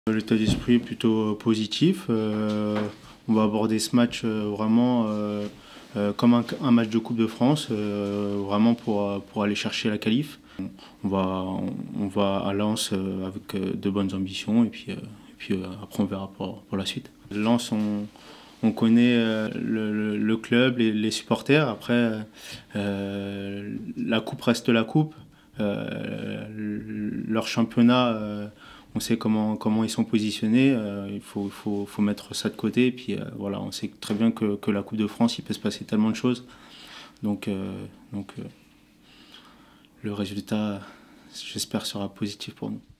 L'état d'esprit est plutôt positif. On va aborder ce match vraiment comme un match de Coupe de France, vraiment pour aller chercher la qualif. On va à Lens avec de bonnes ambitions et puis après on verra pour la suite. Lens, on connaît le club, les supporters. Après, la coupe reste la coupe. Leur championnat, on sait comment ils sont positionnés. Il faut mettre ça de côté. Et puis voilà, on sait très bien que la Coupe de France, il peut se passer tellement de choses. Donc, le résultat, j'espère, sera positif pour nous.